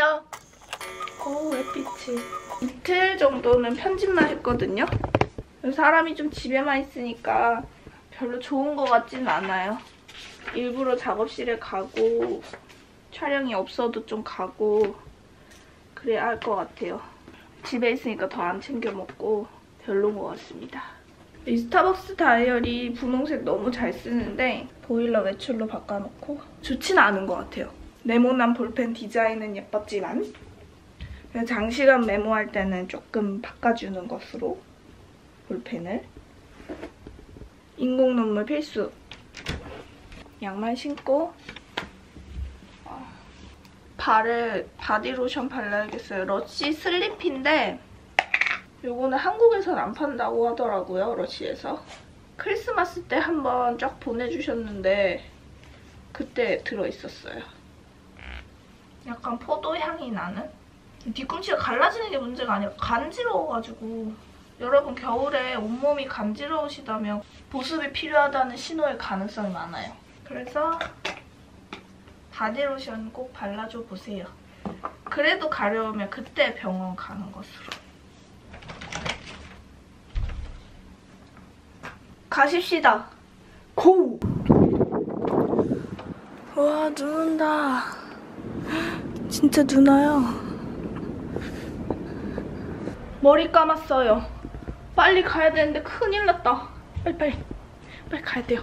안녕하세요. 햇빛이. 이틀 정도는 편집만 했거든요. 사람이 좀 집에만 있으니까 별로 좋은 것 같지는 않아요. 일부러 작업실에 가고 촬영이 없어도 좀 가고 그래야 할 것 같아요. 집에 있으니까 더 안 챙겨 먹고 별로인 것 같습니다. 이 스타벅스 다이어리 분홍색 너무 잘 쓰는데 보일러 외출로 바꿔놓고 좋지는 않은 것 같아요. 네모난 볼펜 디자인은 예뻤지만 장시간 메모할 때는 조금 바꿔주는 것으로 볼펜을. 인공 눈물 필수. 양말 신고 발에 바디로션 발라야겠어요. 러쉬 슬리피인데 요거는 한국에선 안 판다고 하더라고요. 러쉬에서. 크리스마스 때 한번 쫙 보내주셨는데 그때 들어있었어요. 약간 포도 향이 나는? 뒤꿈치가 갈라지는 게 문제가 아니라 간지러워가지고 여러분 겨울에 온몸이 간지러우시다면 보습이 필요하다는 신호일 가능성이 많아요. 그래서 바디로션 꼭 발라줘 보세요. 그래도 가려우면 그때 병원 가는 것으로. 가십시다. 고! 와, 눈 온다. 진짜 눈 와요. 머리 감았어요. 빨리 가야 되는데 큰일 났다. 빨리 가야 돼요.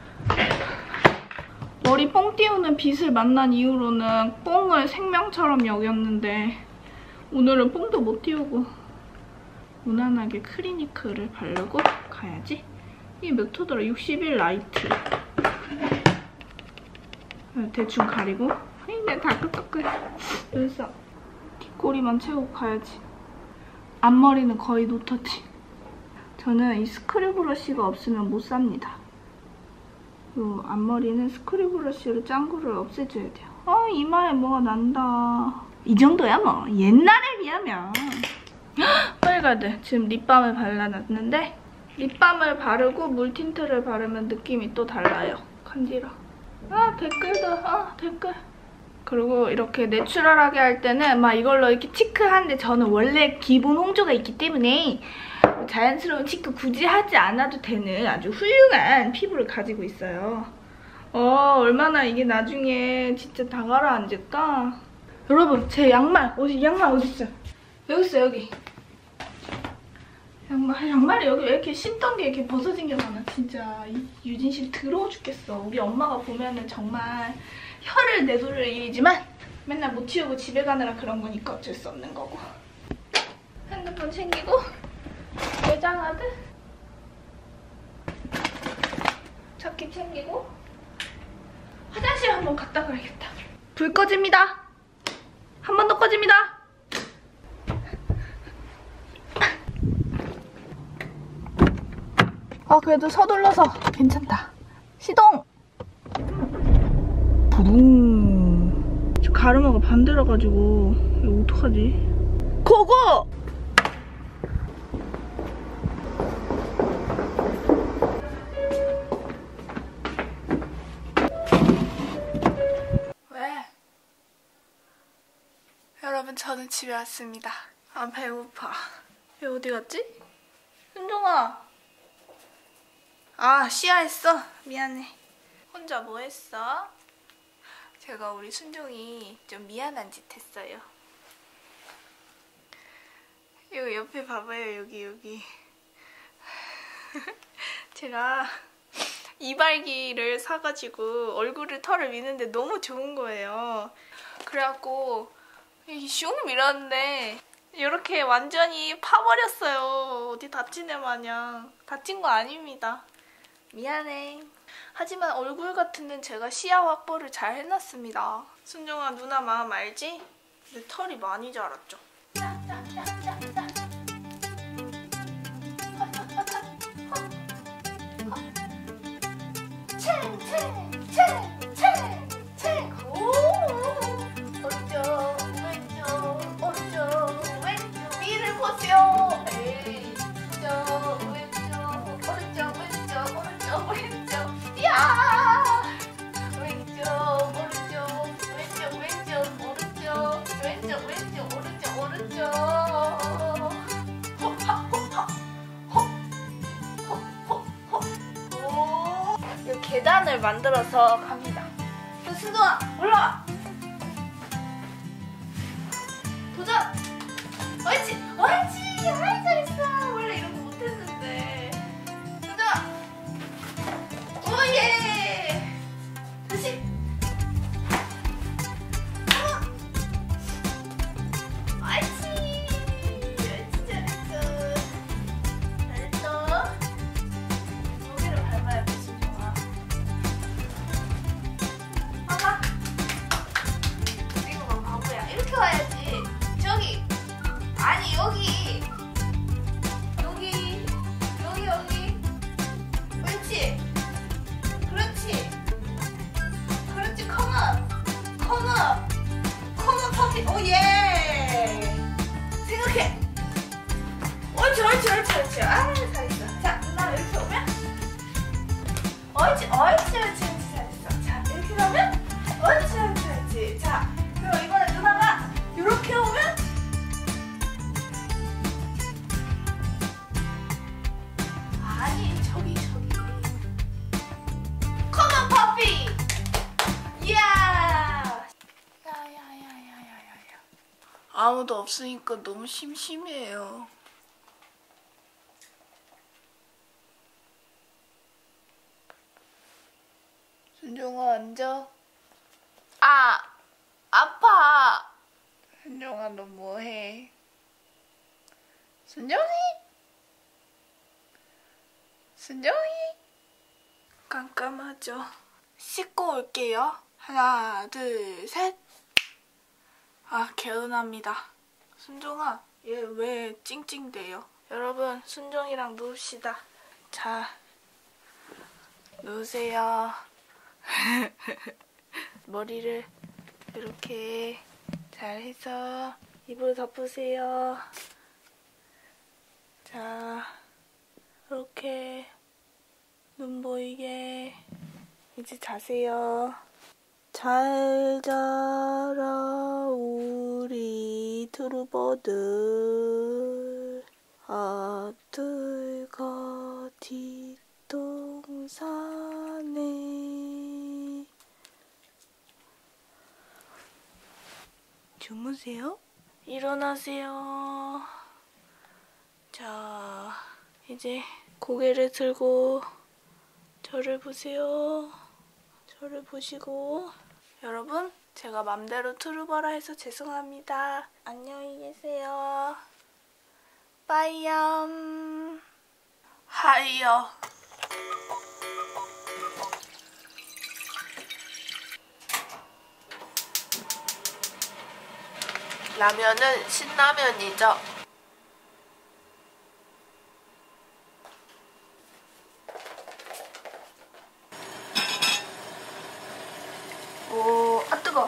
머리 뽕 띄우는 빛을 만난 이후로는 뽕을 생명처럼 여겼는데 오늘은 뽕도 못 띄우고 무난하게 크리니크를 바르고 가야지. 이게 몇 호더라? 61 라이트. 대충 가리고 내 다크서클 여기서 뒷꼬리만 채우고 가야지. 앞머리는 거의 노터치. 저는 이 스크류 브러쉬가 없으면 못 삽니다. 요 앞머리는 스크류 브러쉬로 짱구를 없애줘야 돼요. 이마에 뭐가 난다. 이 정도야 뭐. 옛날에 비하면. 빨리 가야 돼. 지금 립밤을 발라놨는데 립밤을 바르고 물틴트를 바르면 느낌이 또 달라요. 간지러. 댓글도. 댓글. 그리고 이렇게 내추럴하게 할 때는 막 이걸로 이렇게 치크하는데 저는 원래 기본 홍조가 있기 때문에 자연스러운 치크 굳이 하지 않아도 되는 아주 훌륭한 피부를 가지고 있어요. 얼마나 이게 나중에 진짜 다 가라앉을까? 여러분, 제 양말 어디 있어요? 여기 있어, 여기. 양말이 여기 왜 이렇게 신던 게 이렇게 벗어진 게 많아. 진짜 유진실 더러워 죽겠어. 우리 엄마가 보면은 정말 혀를 내두를 일이지만 맨날 못 치우고 집에 가느라 그런 거니까 어쩔 수 없는 거고. 핸드폰 챙기고 외장하드 자켓 챙기고 화장실 한번 갔다 가야겠다. 불 꺼집니다. 한 번 더 꺼집니다. 그래도 서둘러서 괜찮다. 시동! 부둥. 저 가르마가 반대라 가지고 이거 어떡하지? 고고! 왜? 여러분, 저는 집에 왔습니다. 배고파. 얘 어디 갔지? 순종아. 시야했어? 미안해. 혼자 뭐 했어? 제가 우리 순종이 좀 미안한 짓 했어요. 여기 옆에 봐봐요. 여기. 제가 이발기를 사가지고 얼굴을 털을 미는데 너무 좋은 거예요. 그래갖고 슝 밀었는데 이렇게 완전히 파버렸어요. 어디 다친 애 마냥. 다친 거 아닙니다. 미안해. 하지만 얼굴 같은 데는 제가 시야 확보를 잘 해놨습니다. 순종아, 누나 마음 알지? 내 털이 많이 자랐죠? 왼쪽 위를 보세요. 왼쪽. 야! 왼쪽, 오른쪽, 왼쪽, 오른쪽, 왼쪽, 계단을 만들어서 갑니다. 순동아, 올라와! 도전! 옳지! 옳지! 아이, 잘했어! 원래 이런 거 못했는데. 순동아! 오예! 다시! 옳지! 옳지, 잘했어. 잘했어. 여기를 밟아야 돼, 순동아. 봐봐. 이거 봐, 바보야. 이렇게 와야지. 저기! 아니, 여기! 여기! 여기, 여기! 옳지! 그렇지! 그렇지, 컴온! 컴온! 컴온, 퍼피! 오, 예! 생각해! 옳지, 옳지, 옳지, 옳지. 아, 잘했어. 자, 누나 이렇게 오면? 옳지, 옳지, 옳지, 옳지, 잘했어. 자, 이렇게 가면? 옳지, 옳지, 옳지. 자, 그럼 이번에 누나가 이렇게 오면? 아니, 저기. 컴온, 퍼피! 이야! 야야야야야야야. 아무도 없으니까 너무 심심해요. 순종아, 앉아. 아! 아파! 순종아, 너 뭐해? 순종이? 순종이? 깜깜하죠? 씻고 올게요. 하나, 둘, 셋. 아, 개운합니다. 순종아, 얘 왜 찡찡대요? 여러분, 순종이랑 누웁시다. 자, 누우세요. 머리를 이렇게 잘 해서 이불 덮으세요. 자, 이렇게 눈 보이게 이제 자세요. 잘 자라 우리 트루버들, 아들과 뒷동산에. 주무세요? 일어나세요. 자, 이제 고개를 들고 저를 보세요. 저를 보시고. 여러분, 제가 맘대로 트루버라 해서 죄송합니다. 안녕히 계세요. 빠이염. 하이요. 라면은 신라면이죠. 오, 아 뜨거.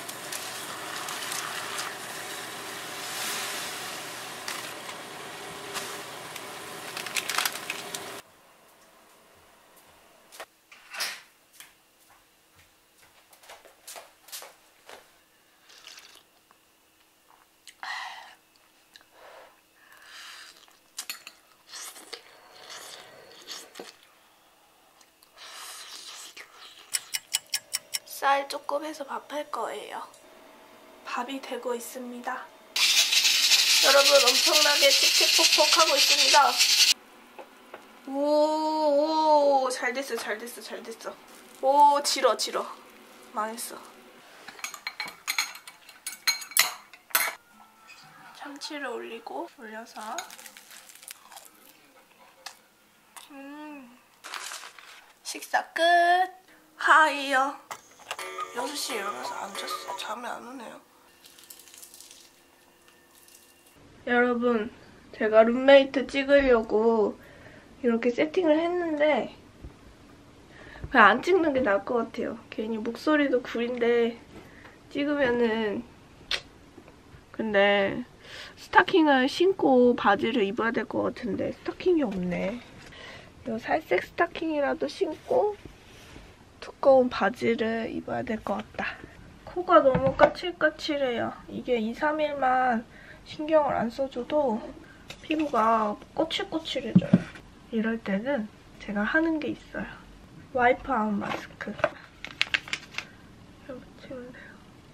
쌀 조금 해서 밥 할 거예요. 밥이 되고 있습니다. 여러분, 엄청나게 칙칙폭폭 하고 있습니다. 오, 잘 됐어, 잘 됐어, 잘 됐어. 오, 질어. 망했어. 참치를 올려서. 식사 끝. 하이요. 6시에 일어나서 안 잤어. 잠이 안 오네요. 여러분, 제가 룸메이트 찍으려고 이렇게 세팅을 했는데 그냥 안 찍는 게 나을 것 같아요. 괜히 목소리도 구린데 찍으면은. 근데 스타킹을 신고 바지를 입어야 될 것 같은데 스타킹이 없네. 이 살색 스타킹이라도 신고 두꺼운 바지를 입어야 될 것 같다. 코가 너무 까칠까칠해요. 이게 2, 3일만 신경을 안 써줘도 피부가 꼬칠꼬칠해져요. 이럴 때는 제가 하는 게 있어요. 와이프 아웃 마스크. 이렇게 붙이면 돼요.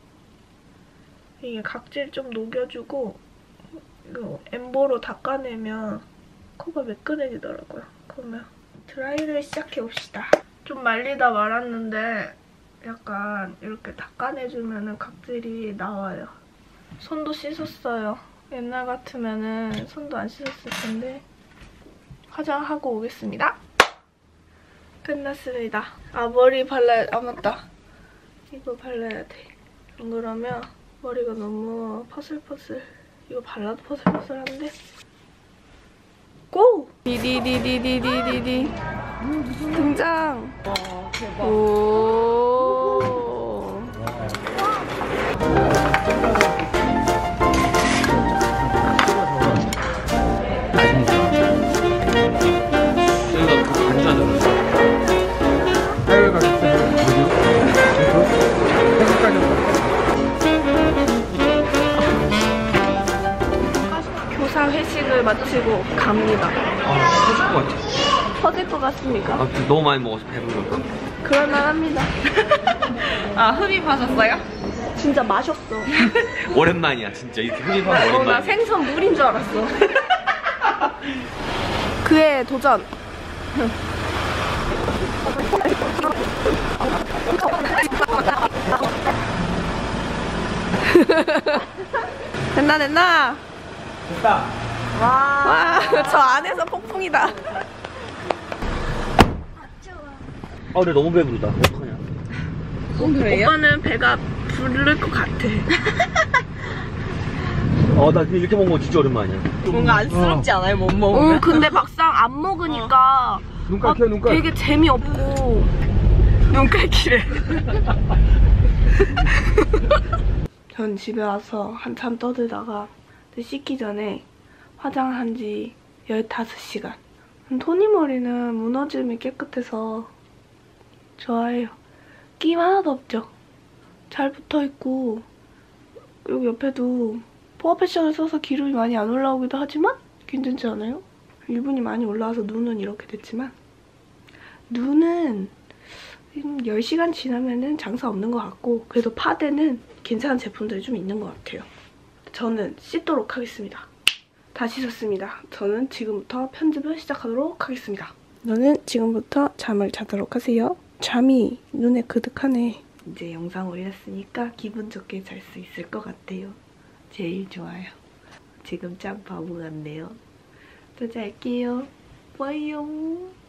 이게 각질 좀 녹여주고 이거 엠보로 닦아내면 코가 매끈해지더라고요. 그러면 드라이를 시작해봅시다. 좀 말리다 말았는데 약간 이렇게 닦아내주면 각질이 나와요. 손도 씻었어요. 옛날 같으면 손도 안 씻었을 텐데 화장하고 오겠습니다. 끝났습니다. 아, 머리 발라야... 아, 맞다. 이거 발라야 돼. 안 그러면 머리가 너무 퍼슬퍼슬. 이거 발라도 퍼슬퍼슬한데? 고! 디디디디디디디 등장! 대박. 오. 해외가 비싸요. 교사 회식을 마치고 갑니다. 터질 것 같아. 터질 것 같습니까? 아, 너무 많이 먹어서 배부르다. 그럴만합니다. 아, 흡입하셨어요? 진짜 마셨어. 오랜만이야, 진짜. 이렇게 흡입하면 나 오랜만이야. 생선 물인 줄 알았어. 그의 도전. 됐나 됐나? 됐다. 와, 저 안에서 폭풍이다. 아, 근데 너무 배부르다. 어떡하냐. 그래요? 오빠는 배가 부를 것 같아. 나 이렇게 먹은 거 진짜 오랜만이야. 뭔가 안쓰럽지 않아요? 못 먹으면? 근데 막상 안 먹으니까 눈깔 켜, 눈깔. 되게 재미없고 눈깔키래. 전 집에 와서 한참 떠들다가 씻기 전에 화장한 지 15시간. 토니 머리는 무너짐이 깨끗해서 좋아해요. 끼임 하나도 없죠? 잘 붙어있고 여기 옆에도 포화 패션을 써서 기름이 많이 안 올라오기도 하지만 괜찮지 않아요? 유분이 많이 올라와서 눈은 이렇게 됐지만 눈은 10시간 지나면은 장사 없는 것 같고 그래도 파데는 괜찮은 제품들이 좀 있는 것 같아요. 저는 씻도록 하겠습니다. 다 씻었습니다. 저는 지금부터 편집을 시작하도록 하겠습니다. 너는 지금부터 잠을 자도록 하세요. 잠이 눈에 그득하네. 이제 영상 올렸으니까 기분 좋게 잘 수 있을 것 같아요. 제일 좋아요. 지금 짱 바보 같네요. 또 잘게요. 빠이용.